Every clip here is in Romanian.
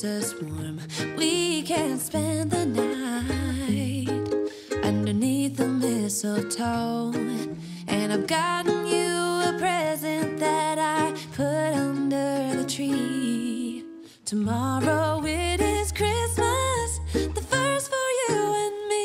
keeps us warm. We can spend the night underneath the mistletoe. And I've gotten you a present that I put under the tree. Tomorrow it is Christmas, the first for you and me.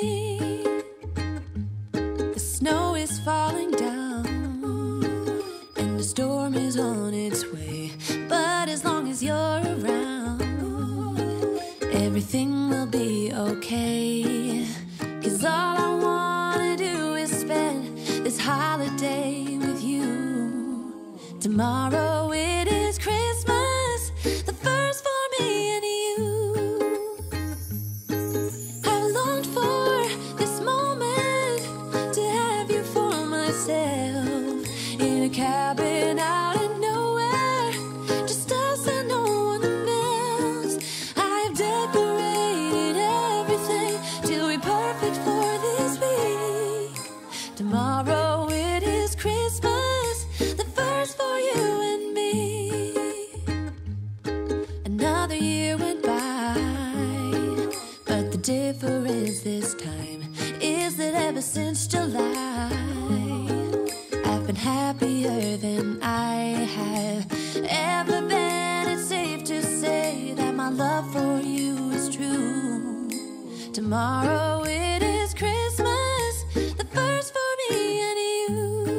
The snow is falling down and the storm is on its way. But as long as you're around, everything will be okay. 'Cause all I wanna do is spend this holiday with you. Tomorrow it is Christmas, the first for me and you. I've longed for this moment to have you for myself in a cabin out in nowhere, just us and no one else. I've decorated everything till we're perfect for this week. Tomorrow it is Christmas, the first for you and me. Another year went by, but the difference this time is that ever since July, I've been happier than I have ever been. It's safe to say that my love for you is true. Tomorrow it is Christmas, the first for me and you.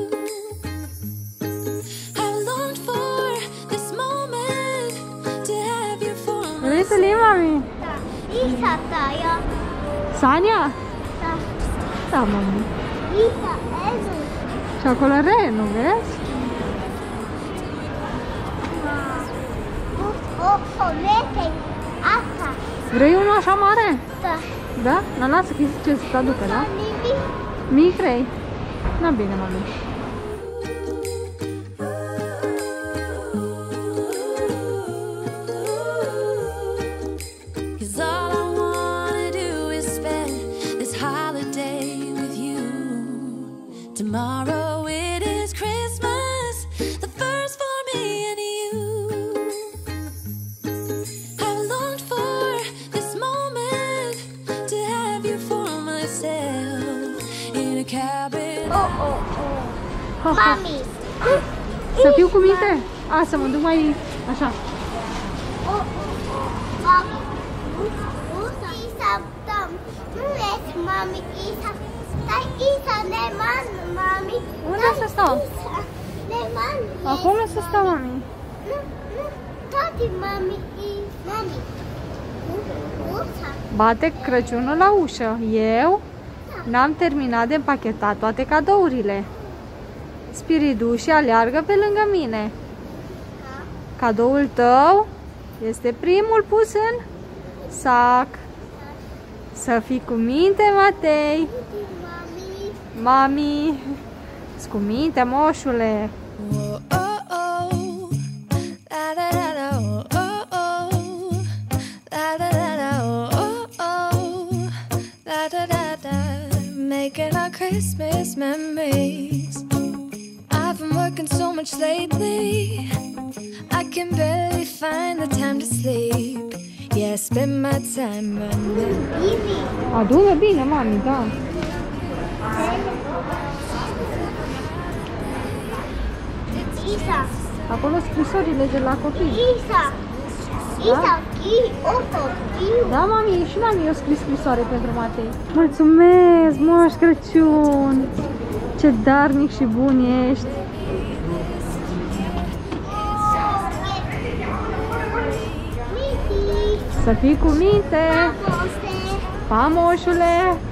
I've longed for this moment to have you for Vrei myself. să le iei, mami? Da. Isa ta, ja. Sania? Da. Da, mami. Isa, Elu. Și acolo Renu, vezi? O, lete. Asta. Vrei unul așa mare? Da. Da? Na, lasă că ce să te aducă, da? Nimic. Mic vrei? Na, bine, mami. Cause all I wanna do is spend this holiday with you. Tomorrow it is Christmas, the first for me and you. I've longed for this moment to have you for myself in a cabin. Oh. Ha, ha. Mami. Să fiu cu minte? A, să mă duc mai așa. Mami. Isa, tam. Nu ești, mami. Isa. Stai, Isa, neman, mami. Unde să stau? Isa, neman. Acolo să stau, mami. Nu. Tati, mami. Mami. Uța. Bate Crăciunul la ușă. Eu n-am terminat de împachetat toate cadourile. Spiridușii aleargă pe lângă mine. Cadoul tău este primul pus în sac. Să fii cu minte, Matei. Mami. Mami, -ți cu minte, moșule. Whoa, oh, oh. La, la, la, la, oh, oh, oh. La, la, la, la, oh, oh, oh. La, da, da, da. Making our Christmas memories. I've been working so much lately, I can barely find the time to sleep. Yeah, I spend my time running. Bibi. Adună bine, mami, da. Isa. Acolo scrisorile de la copii. Isa. Isa, chi, oto, tiu. Da, mami, și la mine eu scris scrisoare pentru Matei. Mulțumesc, Moș Crăciun! Ce darnic și bun ești! Miti. Să fii cu minte! Pamoste. Pa, moșule!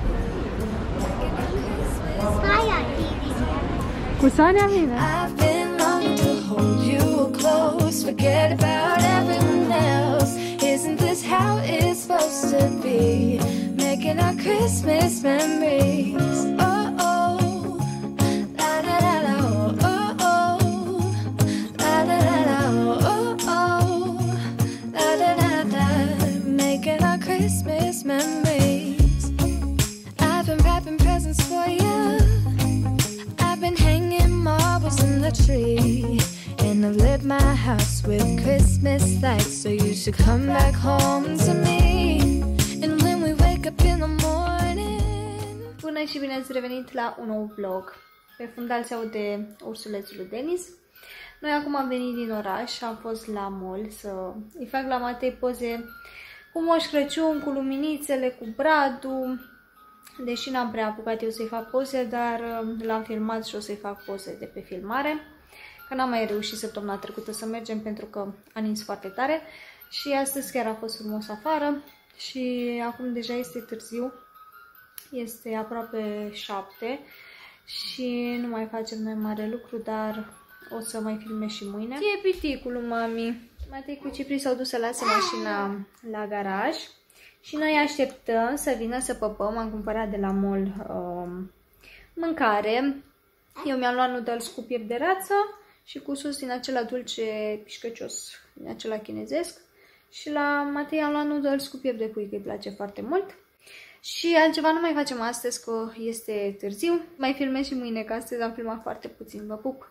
Staia, Bibi. Cu Sania vine! I've been longing to hold you close, forget about everyone else. Isn't this how it's supposed to be? Making our Christmas memories. Oh, oh. La, la, la, la, oh, oh, oh. La, la, la, la, oh, oh, oh. La, da, da, da. Making our Christmas memories. I've been wrapping presents for you. I've been hanging marbles in the tree, and gonna lit my house with Christmas lights, so you should come back home to me. And when we wake up in the morning. Bună și bine ați revenit la un nou vlog. Pe fundal se aude ursulețul lui Denis. Noi acum am venit din oraș, am fost la mall să îi fac la Matei poze cu Moș Crăciun, cu luminițele, cu bradul. Deși n-am prea apucat eu să-i fac poze, dar l-am filmat și o să-i fac poze de pe filmare. Că n-am mai reușit săptămâna trecută să mergem pentru că a nins foarte tare. Și astăzi chiar a fost frumos afară și acum deja este târziu. Este aproape 7 și nu mai facem noi mare lucru, dar o să mai filmez și mâine. E piticul lui mami. Matei cu Cipri s-au dus să lase mașina la garaj și noi așteptăm să vină să păpăm. Am cumpărat de la mall mâncare. Eu mi-am luat noodles cu piept de rață și cu sos din acela dulce pișcăcios, din acela chinezesc. Și la Matei am luat noodles cu piept de pui, că îi place foarte mult. Și altceva nu mai facem astăzi, că este târziu. Mai filmez și mâine, că astăzi am filmat foarte puțin. Vă pup!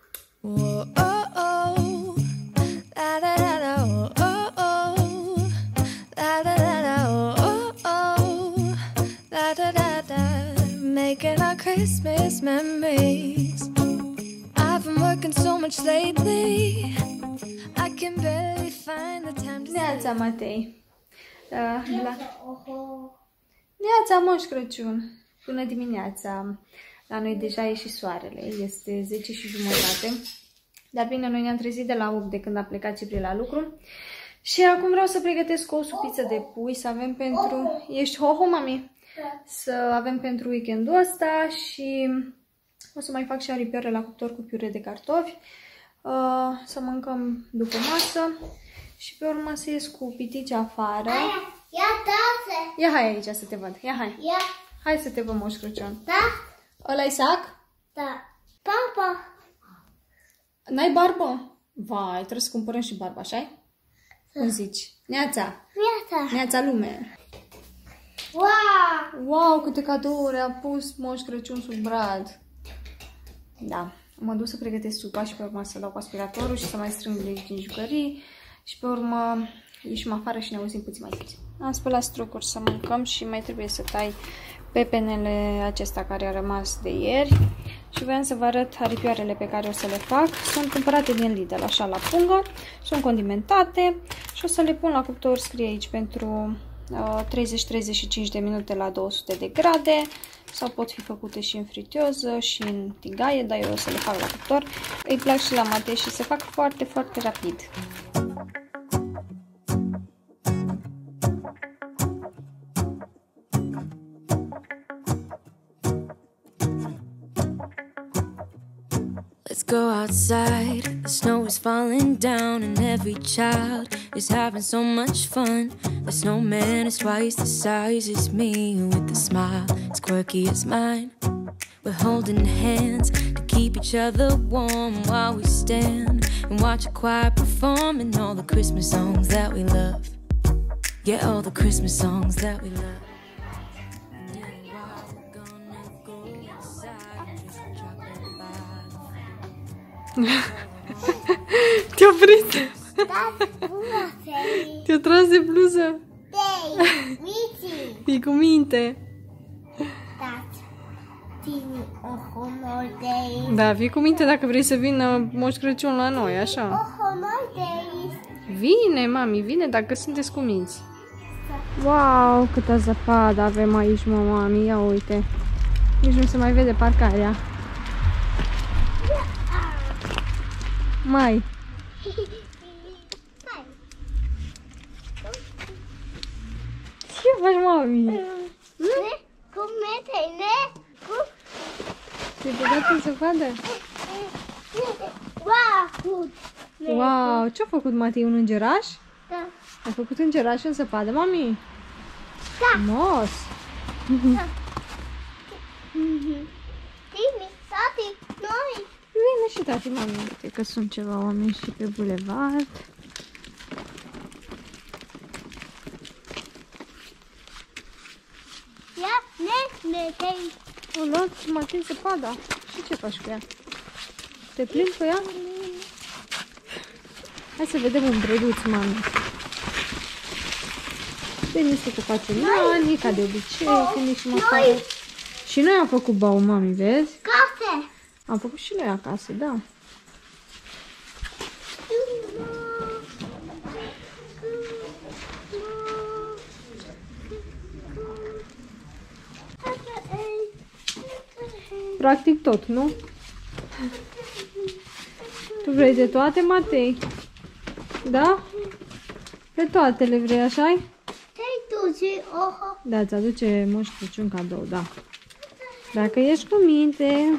Making our Christmas memories. I've been working so much lately, I can barely find the time to Neața, Matei. Neața, Moș Crăciun. Până dimineața. La noi deja a ieșit soarele. Este 10:30. Dar bine, noi ne-am trezit de la 8 de când a plecat Cipri la lucru. Și acum vreau să pregătesc o supiță de pui, să avem pentru... Ești ho-ho, mami? Să avem pentru weekendul ăsta și o să mai fac și aripioare la cuptor cu piure de cartofi. Să mâncăm după masă și pe urmă să ies cu pitici afară. Ia tase! Ia hai aici să te văd. Ia hai. Ia. Hai să te văd, Moș Crăciun. Da? Ăla-i sac? Da. Papa! N-ai barbă? Vai, trebuie să cumpărăm și barbă, așa-i? Cum zici? Neața! Viața! Neața lume! Wow! Wow, câte cadouri a pus Moș Crăciun sub brad! Da, mă duc să pregătesc supa și pe urmă să dau cu aspiratorul și să mai strâng legi din jucării și pe urmă ieșim afară și ne auzim puțin mai puțin. Am spălat strocuri să mâncăm și mai trebuie să tai pepenele acesta care a rămas de ieri și voiam să vă arăt aripioarele pe care o să le fac. Sunt cumpărate din Lidl, așa la pungă, sunt condimentate și o să le pun la cuptor, scrie aici, pentru 30-35 de minute la 200 de grade sau pot fi făcute și în fritioză și în tigaie, dar eu o să le fac la cuptor. Îi plac și la Matei și se fac foarte, foarte rapid. Let's go outside, the snow is falling down and every child is having so much fun. The snowman is twice the size as me, with a smile as quirky as mine. We're holding hands to keep each other warm while we stand and watch a choir performing all the Christmas songs that we love. Yeah, all the Christmas songs that we love. Te-a oprit? Da, bună, Feli! Te-a tras de bluză? Dei, Mici! Fii cu minte! Da, tine o honor dei! Da, fii cu minte dacă vrei să vină Moș Crăciun la noi, așa. O honor dei! Vine, mami, vine dacă sunteți cuminți. Wow, câtă zăpadă avem aici, mami, ia uite. Nici nu se mai vede parcarea. Mai. Ce faci, mami? Cum metene? Cum? Te-ai băgat în zăpadă? Wow! Wow, ce-a făcut Matei, un îngeraș? Da. Ai făcut îngeraș în zăpadă, mami? Da. Frumos! Timi, tati, noi! Vine și tati, mami, uite că sunt ceva oameni și pe bulevard. Ia, ne, O luat Matei zăpada. Și ce faci cu ea? Te plimbi cu ea? Hai să vedem un brăduț, mami. Denis cu face nani, ca de obicei, când ești măcar. Și noi am făcut bau, mami, vezi? Cafe. Am făcut și noi acasă, da. Practic tot, nu? Tu vrei de toate, Matei? Da? Pe toate le vrei, așa-i? Te-ai duce, oho. Da, îți aduce Moș Crăciun cadou, da. Dacă ești cu minte.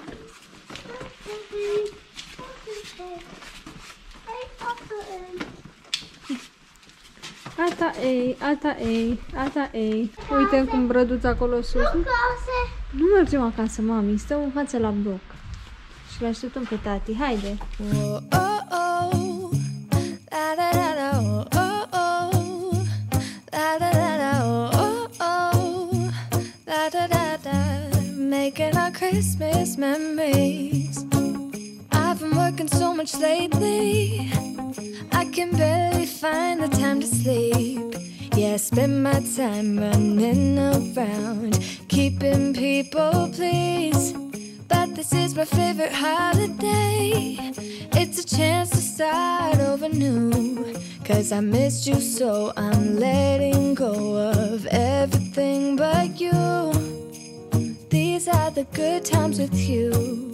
Ata ei, ata ei, ata ei. Uite cum brăduț acolo sus. Nu mergem acasă, mami. Stăm în față la bloc. Și le așteptăm pe tati. Haide. Oh, oh, oh. La, la, la, la, oh, oh, oh. La, la, la, la, oh, oh, oh. La, da, da, da. Making our Christmas memories. I've been working so much lately, I can barely find the time to sleep. Yeah, I spend my time running around, keeping people pleased. But this is my favorite holiday. It's a chance to start over new. 'Cause I missed you so I'm letting go of everything but you. These are the good times with you.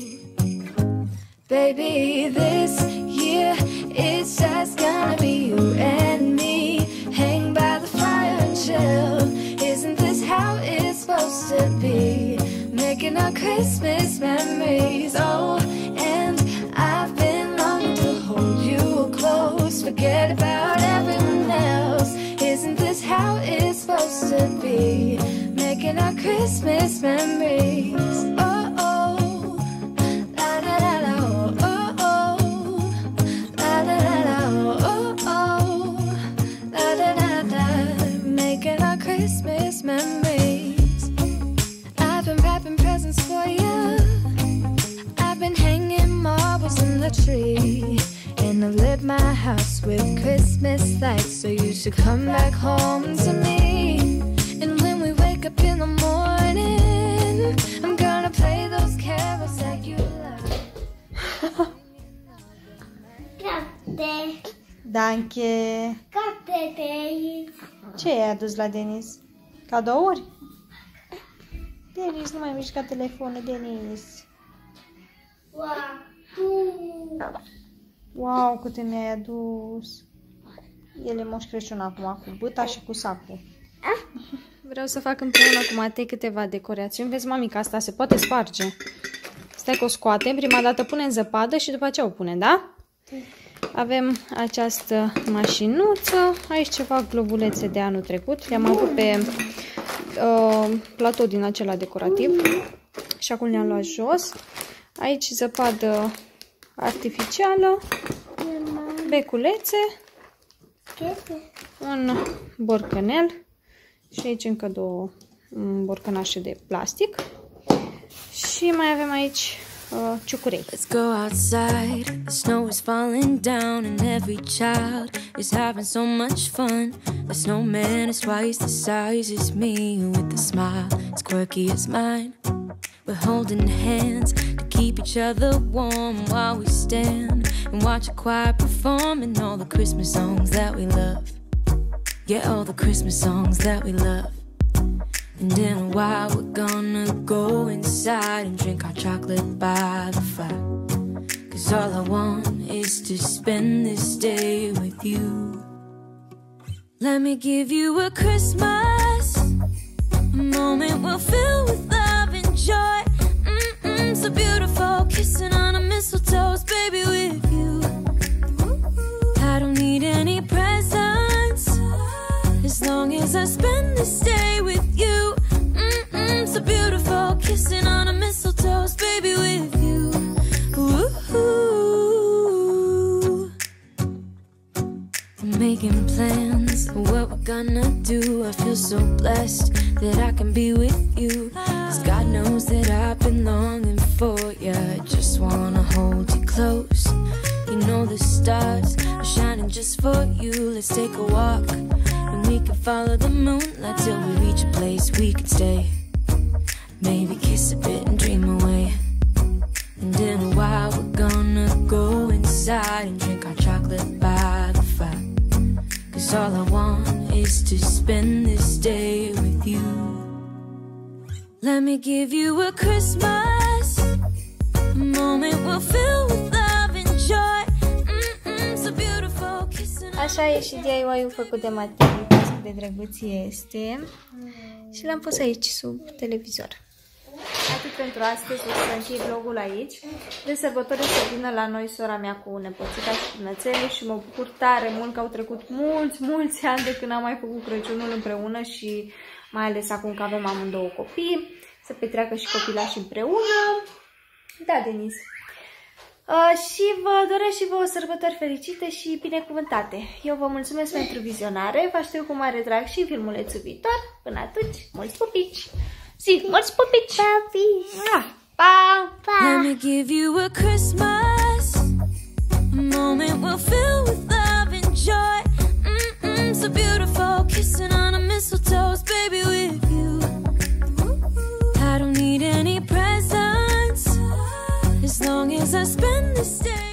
Baby, this year it's just gonna be you and me. Hang by the fire and chill. Isn't this how it's supposed to be? Making our Christmas memories. Oh, and I've been longing to hold you close. Forget about everyone else. Isn't this how it's supposed to be? Making our Christmas memories. Oh, oh. La, la, la, la, oh, oh, oh. La, la, la, la, oh, oh, oh. La, la, la, la. Making our Christmas memories. I've been wrapping presents for you. I've been hanging marbles in the tree. And I've lit my house with Christmas lights. So you should come back home to me. And when we wake up in the morning, I'm gonna play those carols that you love. Cate. Danche. Cate pe aici. Ce ai adus la Denis? Cadouri? Denis, nu mai mișca telefonul, Denis. Wow. Wow, câte mi-ai adus. El e Moș Crăciun acum, cu bâta și cu sacul. Vreau să fac împreună cu Matei câteva decorațiuni. Vezi, mami, că asta se poate sparge. Stai că o scoatem. Prima dată punem în zăpadă și după aceea o punem, da? Avem această mașinuță. Aici ceva globulețe de anul trecut. Le-am avut pe platou din acela decorativ. Și acum le-am luat jos. Aici zăpadă artificială. Beculețe. Un borcanel. Și aici încă două borcănașe de plastic. Și mai avem aici ciucurei. Let's go outside. The snow is falling down and every child is having so much fun. The snowman is twice the size as me with a smile as quirky as mine. We're holding hands to keep each other warm while we stand and watch a choir performing all the Christmas songs that we love. Yeah, all the Christmas songs that we love. And in a while we're gonna go inside and drink our chocolate by the fire. 'Cause all I want is to spend this day with you. Let me give you a Christmas, a moment we'll fill with love and joy. So beautiful, kissing on a mistletoe, baby, with you. I don't need any presents, as long as I spend this day with you. So beautiful, kissing on a mistletoe, baby, with you. I'm making plans for what we're gonna do. I feel so blessed that I can be with you. 'Cause God knows that I've been longing for you. I just wanna hold you close. You know the stars are shining just for you. Let's take a walk, and we can follow the moonlight till we reach a place we can stay. Maybe kiss a bit and dream away. And in a while we're gonna go inside and drink our chocolate by the fire. 'Cause all I want is to spend this day with you. Let me give you a Christmas, a moment we'll fill with love and joy. So beautiful, kissing. Așa e și DIY-ul făcut de Matei, cât de drăguț este. Și l-am pus aici, sub televizor. Atât pentru astăzi, o să închei vlogul aici. De sărbători să vină la noi sora mea cu nepoțica și cunățele și mă bucur tare mult că au trecut mulți ani de când am mai făcut Crăciunul împreună și mai ales acum că avem amândouă copii, să petreacă și copilași împreună. Da, Denis. Și vă doresc și vouă sărbători fericite și binecuvântate. Eu vă mulțumesc pentru vizionare, vă aștept cu mare drag și filmulețul viitor. Până atunci, mulți pupici! Zi, mulți pupici! Pa! Pa! Let me give you a Christmas, a moment we'll fill with love and joy. So beautiful, kissing on a mistletoe, baby, with you. I don't need any presents, as long as I spend this day.